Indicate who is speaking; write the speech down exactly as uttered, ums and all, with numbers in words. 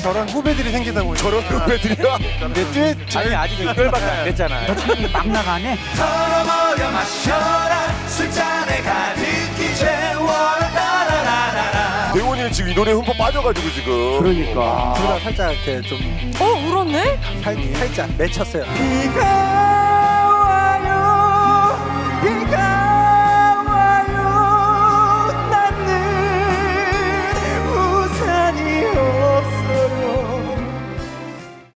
Speaker 1: 저런 후배들이 생기다 보니
Speaker 2: 저런 후배들이야?
Speaker 1: 내 듀엣
Speaker 3: 아니 아직 이걸밖에 안 됐잖아요.
Speaker 4: 막 나가네.
Speaker 5: 털어버려 마셔라 술잔에 가득히 채워라 따라라라라.
Speaker 2: 대원이는 지금 이 노래에 흠뻑 빠져가지고 지금.
Speaker 4: 그러니까.
Speaker 1: 둘 다 살짝 이렇게 좀
Speaker 6: 어 울었네?
Speaker 1: 살, 살짝 맺혔어요.
Speaker 5: 비가